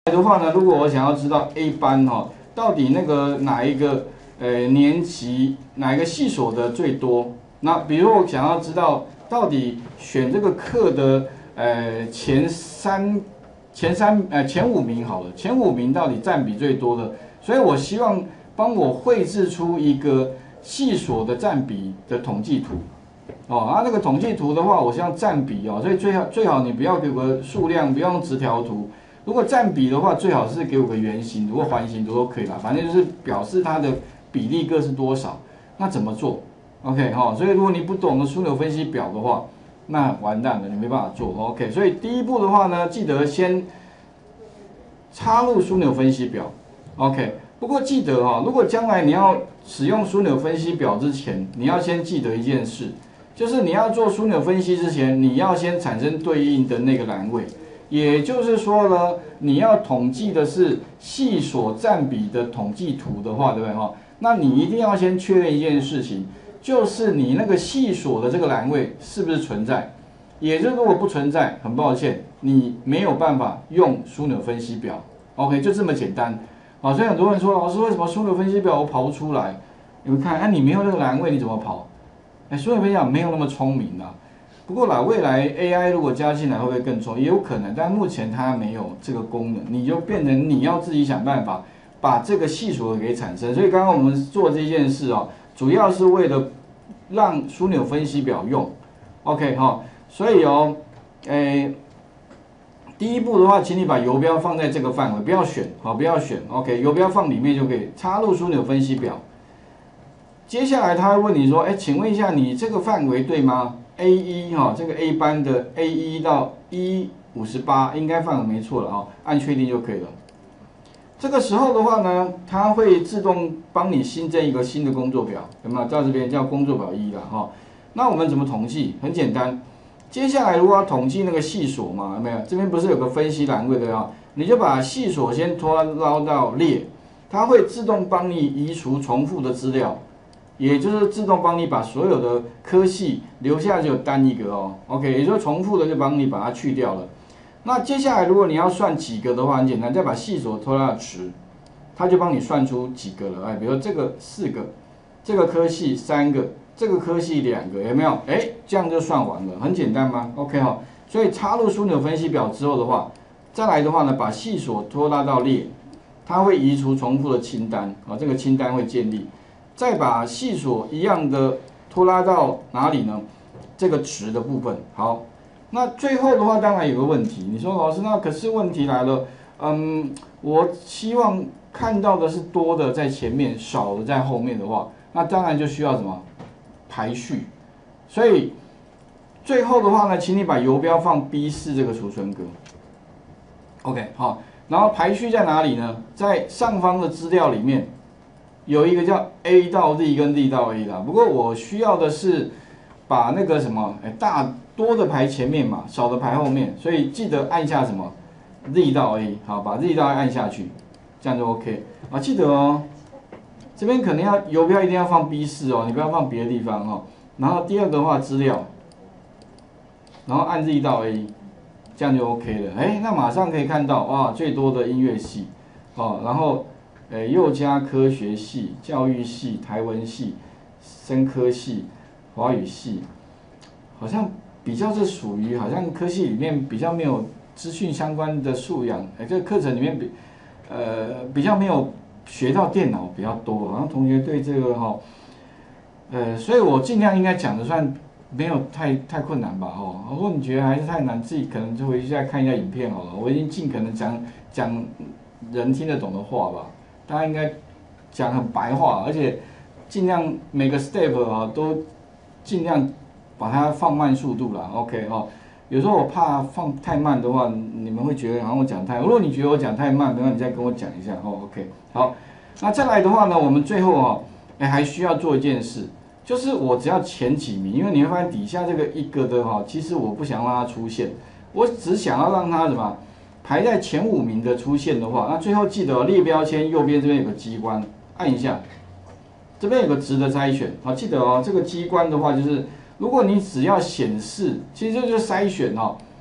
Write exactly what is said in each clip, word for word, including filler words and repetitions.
的话呢，如果我想要知道 A 班哈、哦，到底那个哪一个呃年级哪一个系所的最多？那比如我想要知道到底选这个课的呃前三前三呃前五名好了，前五名到底占比最多的？所以我希望帮我绘制出一个系所的占比的统计图。哦，啊，那个统计图的话，我希望占比哦，所以最好最好你不要给我个数量，不要用直条图。如果占比的话，最好是给我个圆形图或环形图都可以啦，反正就是表示它的比例各是多少。那怎么做 ？OK 哈、哦，所以如果你不懂得枢纽分析表的话，那完蛋了，你没办法做。OK， 所以第一步的话呢，记得先插入枢纽分析表。OK， 不过记得哈、哦，如果将来你要使用枢纽分析表之前，你要先记得一件事，就是你要做枢纽分析之前，你要先产生对应的那个栏位。也就是说呢，你要统计的是系所占比的统计图的话，对不对哈？那你一定要先确认一件事情，就是你那个系所的这个栏位是不是存在？也就是如果不存在，很抱歉，你没有办法用枢纽分析表。OK， 就这么简单。好，所以很多人说，老师为什么枢纽分析表我跑不出来？你们看，哎、啊，你没有那个栏位，你怎么跑？哎，枢纽分析表没有那么聪明啊。不过啦，未来 A I 如果加进来会不会更聪明？也有可能，但目前它没有这个功能，你就变成你要自己想办法把这个系数给产生。所以刚刚我们做这件事哦，主要是为了让枢纽分析表用 ，OK 哈、哦。所以哦，诶，第一步的话，请你把游标放在这个范围，不要选，好，不要选 ，OK， 游标放里面就可以插入枢纽分析表。接下来他会问你说，哎，请问一下，你这个范围对吗？A 一哈，这个 A 班的 A 一到 E 五十八应该范围没错了啊，按确定就可以了。这个时候的话呢，它会自动帮你新增一个新的工作表，有没有？到这边叫工作表一了哈。那我们怎么统计？很简单，接下来如果要统计那个系所嘛，有没有？这边不是有个分析栏位的啊？你就把系所先拖拉到列，它会自动帮你移除重复的资料。也就是自动帮你把所有的科系留下只有单一个哦 ，OK， 也就是重复的就帮你把它去掉了。那接下来如果你要算几个的话，很简单，再把系所拖到值，它就帮你算出几个了。哎，比如说这个四个，这个科系三个，这个科系两个，有没有？哎，这样就算完了，很简单吗 ？OK 哈，所以插入枢纽分析表之后的话，再来的话呢，把系所拖拉到列，它会移除重复的清单啊，这个清单会建立。再把系所一样的拖拉到哪里呢？这个值的部分。好，那最后的话当然有个问题，你说老师，那可是问题来了，嗯，我希望看到的是多的在前面，少的在后面的话，那当然就需要什么排序。所以最后的话呢，请你把游标放 B 四 这个储存格。OK， 好，然后排序在哪里呢？在上方的资料里面。有一个叫 A 到 Z 跟 Z 到 A 啦，不过我需要的是把那个什么，哎，大多的排前面嘛，少的排后面，所以记得按下什么 Z 到 A， 好，把 Z 到 A 按下去，这样就 OK 啊。记得哦，这边可能要游标一定要放 B 四 哦，你不要放别的地方哦。然后第二个的话资料，然后按 Z 到 A， 这样就 OK 了。哎，那马上可以看到哇，最多的音乐系哦，然后。诶，幼家科学系、教育系、台文系、生科系、华语系，好像比较是属于好像科系里面比较没有资讯相关的素养，诶，这个课程里面比呃比较没有学到电脑比较多，好像同学对这个哈、哦，呃，所以我尽量应该讲的算没有太太困难吧，哦，如果你觉得还是太难，自己可能就回去再看一下影片好了，我已经尽可能讲讲人听得懂的话吧。大家应该讲很白话，而且尽量每个 step 啊都尽量把它放慢速度啦 ，OK 哦。有时候我怕放太慢的话，你们会觉得好像我讲太。如果你觉得我讲太慢，等下你再跟我讲一下哦 ，OK。好，那再来的话呢，我们最后哦，哎还需要做一件事，就是我只要前几名，因为你会发现底下这个一个的哈，其实我不想让它出现，我只想要让它什么？排在前五名的出现的话，那最后记得、哦、列标签右边这边有个机关，按一下，这边有个值的筛选，好，记得哦，这个机关的话就是，如果你只要显示，其实就是筛选哦，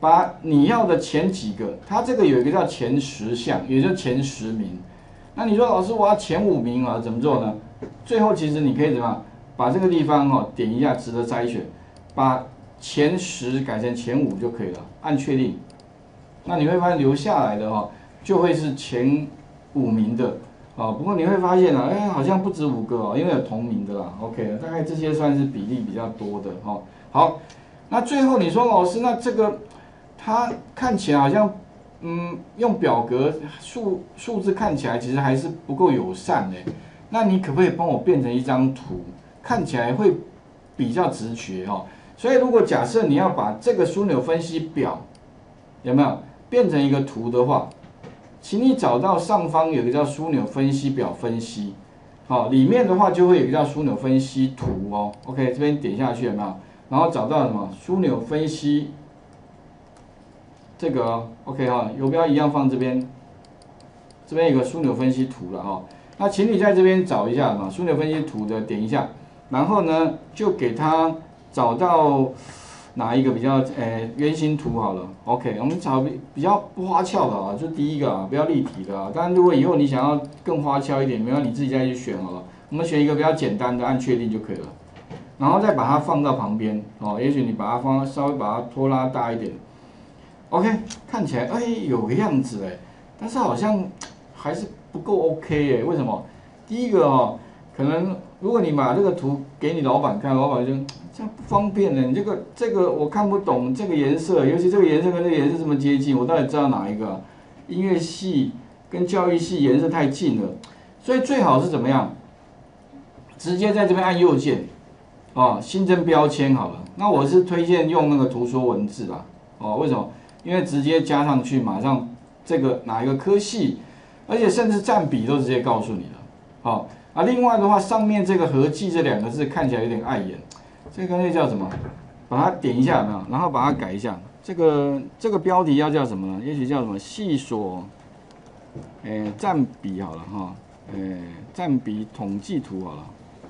把你要的前几个，它这个有一个叫前十项，也就是前十名。那你说老师我要前五名啊，怎么做呢？最后其实你可以怎么样？把这个地方哦点一下，值得筛选，把前十改成前五就可以了，按确定。那你会发现留下来的哈、哦，就会是前五名的啊。不过你会发现啊，哎，好像不止五个哦，因为有同名的啦。OK， 大概这些算是比例比较多的哈、哦。好，那最后你说老师，那这个它看起来好像，嗯，用表格数数字看起来其实还是不够友善的。那你可不可以帮我变成一张图，看起来会比较直觉哈、哦？所以如果假设你要把这个枢纽分析表有没有变成一个图的话，请你找到上方有一个叫枢纽分析表分析，好，里面的话就会有一个叫枢纽分析图哦。OK， 这边点下去有没有？然后找到什么枢纽分析这个、哦、OK 哈，游标一样放这边，这边有个枢纽分析图了哈。那请你在这边找一下嘛，枢纽分析图的点一下，然后呢就给它找到。哪一个比较诶圆形图好了 ？OK， 我们找比比较不花俏的啊，就第一个啊，不要立体的啊。当然，如果以后你想要更花俏一点，没有你自己再去选好了。我们选一个比较简单的，按确定就可以了。然后再把它放到旁边哦，也许你把它放稍微把它拖拉大一点。OK， 看起来哎有个样子哎，但是好像还是不够 OK 哎，为什么？第一个哦，可能如果你把这个图给你老板看，老板就。这样不方便呢，你这个这个我看不懂，这个颜色，尤其这个颜色跟这个颜色这么接近，我到底知道哪一个、啊？音乐系跟教育系颜色太近了，所以最好是怎么样？直接在这边按右键，哦，新增标签好了。那我是推荐用那个图说文字啦，哦，为什么？因为直接加上去，马上这个哪一个科系，而且甚至占比都直接告诉你了，好、哦、啊。另外的话，上面这个合计这两个字看起来有点碍眼。这个干脆叫什么？把它点一下，有没有？然后把它改一下。这个这个标题要叫什么呢？也许叫什么系所，诶占比好了哈，诶占比统计图好了。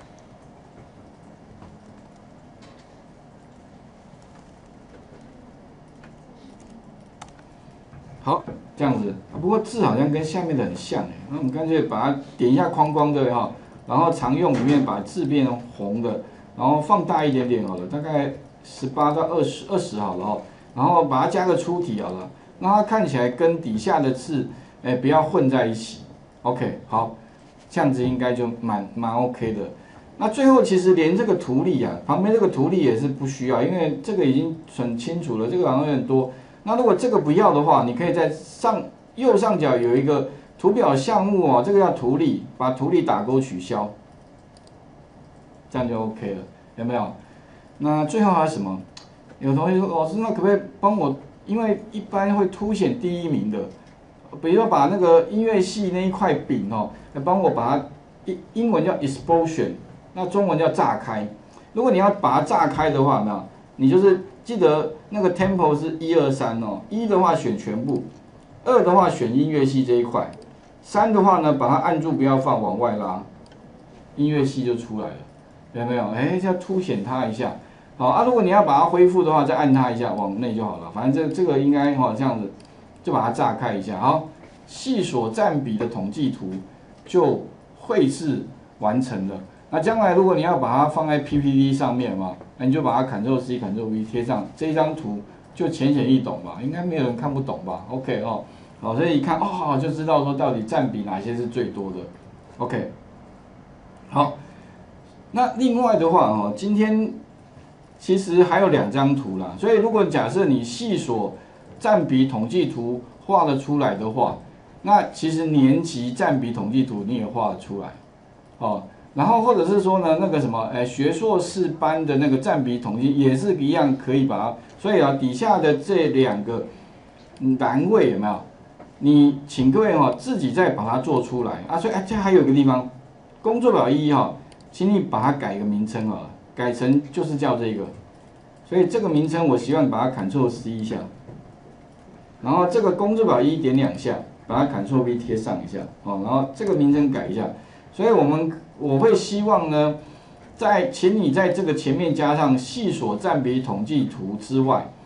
好，这样子。不过字好像跟下面的很像诶，那我们干脆把它点一下框框对哈，然后常用里面把字变成红的。然后放大一点点好了，大概十八到二十二十好了哦。然后把它加个粗体好了，让它看起来跟底下的字，哎，不要混在一起。OK， 好，这样子应该就蛮蛮 OK 的。那最后其实连这个图例啊，旁边这个图例也是不需要，因为这个已经很清楚了，这个好像有点多。那如果这个不要的话，你可以在上右上角有一个图表项目哦，这个叫图例，把图例打勾取消。这样就 OK 了，有没有？那最后还有什么？有同学说，老师，那可不可以帮我？因为一般会凸显第一名的，比如说把那个音乐系那一块饼哦，帮我把它英英文叫 explosion， 那中文叫炸开。如果你要把它炸开的话，有没有？你就是记得那个 tempo 是一二三哦，一的话选全部，二的话选音乐系这一块，三的话呢把它按住不要放，往外拉，音乐系就出来了。有没有？哎，要凸显它一下，好啊。如果你要把它恢复的话，再按它一下，往内就好了。反正这这个应该哈这样子，就把它炸开一下。好，系所占比的统计图就绘制完成了。那将来如果你要把它放在 P P T 上面嘛，那你就把它 Ctrl C、Ctrl V 贴上，这一张图就浅显易懂吧？应该没有人看不懂吧 ？OK 哦，好，所以一看哦就知道说到底占比哪些是最多的。OK， 好。那另外的话哦，今天其实还有两张图啦，所以如果假设你系所占比统计图画得出来的话，那其实年级占比统计图你也画得出来，哦，然后或者是说呢，那个什么，哎，学硕士班的那个占比统计也是一样可以把它，所以啊，底下的这两个栏位有没有？你请各位哈自己再把它做出来啊，所以哎，这还有一个地方，工作表一哈。请你把它改一个名称啊，改成就是叫这个，所以这个名称我希望把它 Ctrl C 一下，然后这个工作表一点两下，把它 Ctrl V 贴上一下，哦，然后这个名称改一下，所以我们我会希望呢，在请你在这个前面加上系所占比统计图之外，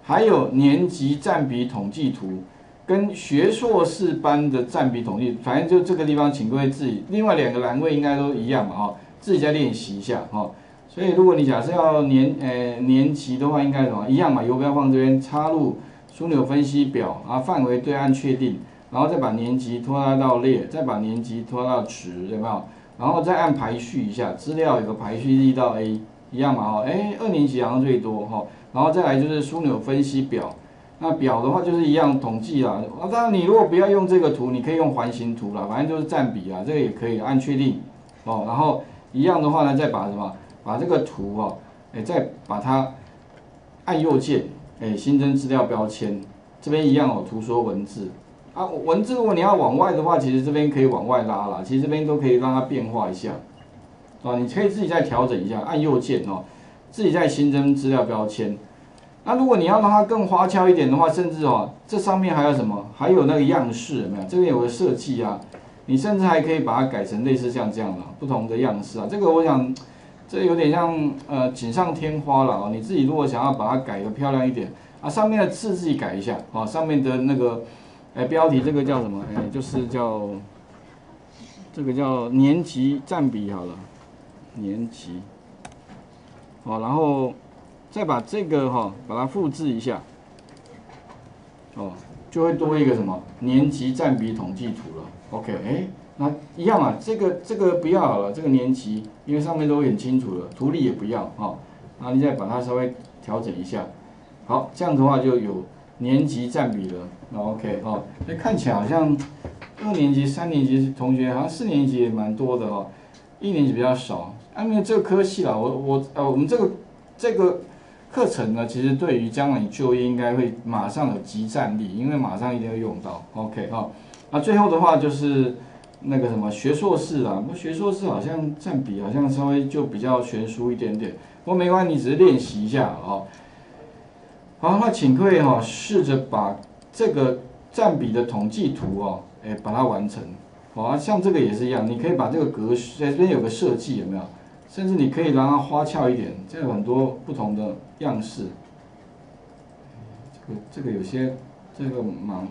还有年级占比统计图，跟学硕士班的占比统计，反正就这个地方，请各位自己，另外两个栏位应该都一样嘛，哈，自己再练习一下，哈。所以如果你假设要年呃年级的话，应该什么一样嘛，游标放这边，插入枢纽分析表，然后范围对按确定，然后再把年级拖拉到列，再把年级拖到值，有没有？然后再按排序一下，资料有个排序 E 到 A。一样嘛，哈，哎，二年级好像最多哈，然后再来就是枢纽分析表，那表的话就是一样统计啦，啊，当然你如果不要用这个图，你可以用环形图啦，反正就是占比啦，这个也可以按确定，哦，然后一样的话呢，再把什么，把这个图哦，哎，再把它按右键，哎，新增资料标签，这边一样哦，图说文字，啊，文字如果你要往外的话，其实这边可以往外拉啦，其实这边都可以让它变化一下。哦，你可以自己再调整一下，按右键哦，自己再新增资料标签。那如果你要让它更花俏一点的话，甚至哦，这上面还有什么？还有那个样式有没有？这边有个设计啊，你甚至还可以把它改成类似像这样的不同的样式啊。这个我想，这有点像呃锦上添花了哦。你自己如果想要把它改得漂亮一点啊，上面的字自己改一下啊，上面的那个哎标题这个叫什么？哎，就是叫这个叫年级占比好了。年级，好，然后再把这个哈、哦，把它复制一下，哦，就会多一个什么年级占比统计图了。OK， 哎，那一样啊，这个这个不要好了，这个年级，因为上面都很清楚了，图例也不要哈，然后你再把它稍微调整一下，好，这样的话就有年级占比了。那 OK 哈，所以看起来好像二年级、三年级同学，好像四年级也蛮多的哈，一年级比较少。因为这个科系啦，我我呃，我们这个这个课程呢，其实对于将来你就业应该会马上有即战力，因为马上一定要用到。OK 哈，那最后的话就是那个什么学硕士啦，不学硕士好像占比好像稍微就比较悬殊一点点，不过没关系，你只是练习一下哦。好，那请各位哈试着把这个占比的统计图哦，哎把它完成。好啊，像这个也是一样，你可以把这个格式在这边有个设计有没有？甚至你可以让它花俏一点，这有很多不同的样式。这个这个有些这个忙，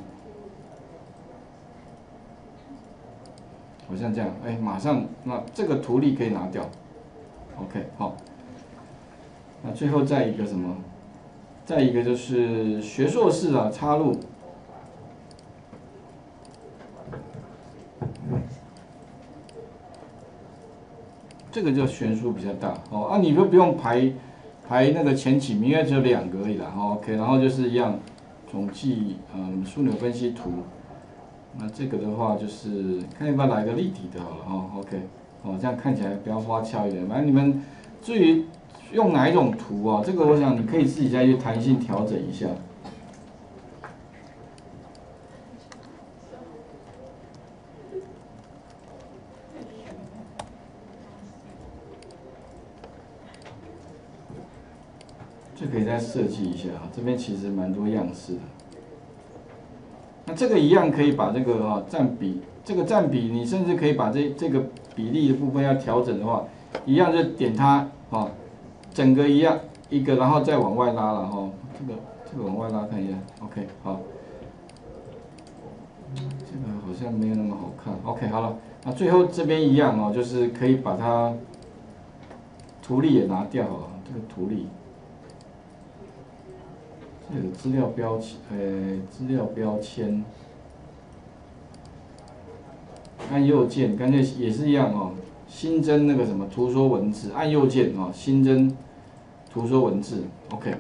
好像这样，哎，马上那这个图例可以拿掉。OK， 好。那最后再一个什么？再一个就是学硕士啊，插入。这个就悬殊比较大哦，啊，你就不用排排那个前几名，因为只有两个而已啦。OK， 然后就是一样统计，嗯，枢纽分析图。那这个的话就是看要不要来个立体的好了哈。OK， 哦，这样看起来比较花俏一点。反正你们至于用哪一种图啊，这个我想你可以自己再去弹性调整一下。这可以再设计一下啊，这边其实蛮多样式的。那这个一样可以把这个啊占比，这个占比你甚至可以把这这个比例的部分要调整的话，一样就点它啊，整个一样一个，然后再往外拉了哈，这个这个往外拉看一下 ，OK 好，这个好像没有那么好看 ，OK 好了，那最后这边一样哦，就是可以把它图例也拿掉了，这个图例。这个资料标签，呃，资料标签，按右键，干脆也是一样哦。新增那个什么图说文字，按右键哦，新增图说文字 ，OK。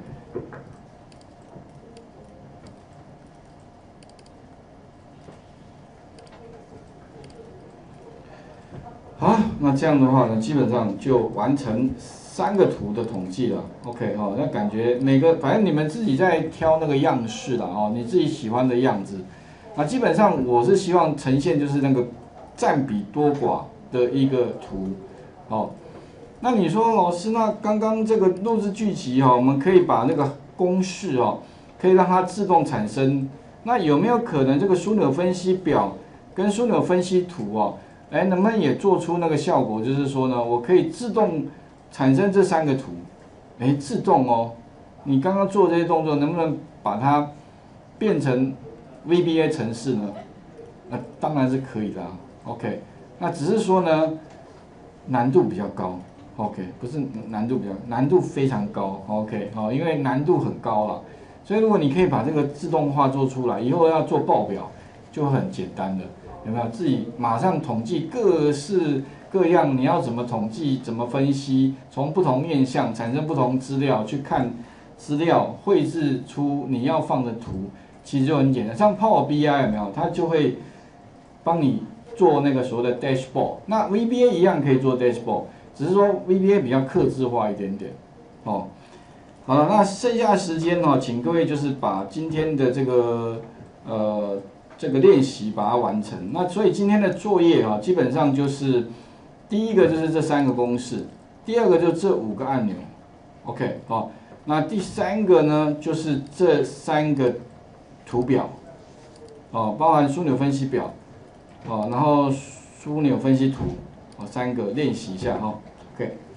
好，那这样的话呢，基本上就完成三个图的统计了。OK 哦，那感觉每个反正你们自己在挑那个样式啦哦，你自己喜欢的样子。那基本上我是希望呈现就是那个占比多寡的一个图。哦，那你说老师，那刚刚这个录制剧集哈，我们可以把那个公式哦，可以让它自动产生。那有没有可能这个枢纽分析表跟枢纽分析图哦？哎，能不能也做出那个效果？就是说呢，我可以自动产生这三个图，哎，自动哦， 你刚刚做这些动作，能不能把它变成 V B A 程式呢？那当然是可以的、啊。OK， 那只是说呢，难度比较高。OK， 不是难度比较，难度非常高。OK， 好、哦，因为难度很高了，所以如果你可以把这个自动化做出来，以后要做报表就很简单了。有没有？自己马上统计各式各样，你要怎么统计，怎么分析，从不同面向产生不同资料，去看资料，绘制出你要放的图，其实就很简单。像 Power B I 有没有？它就会帮你做那个所谓的 dashboard。那 V B A 一样可以做 dashboard。只是说 V B A 比较客制化一点点，哦，好了，那剩下的时间呢，请各位就是把今天的这个呃这个练习把它完成。那所以今天的作业啊，基本上就是第一个就是这三个公式，第二个就是这五个按钮 ，OK， 好，那第三个呢就是这三个图表，哦，包含枢纽分析表，哦，然后枢纽分析图。三个练习一下哈 ，OK。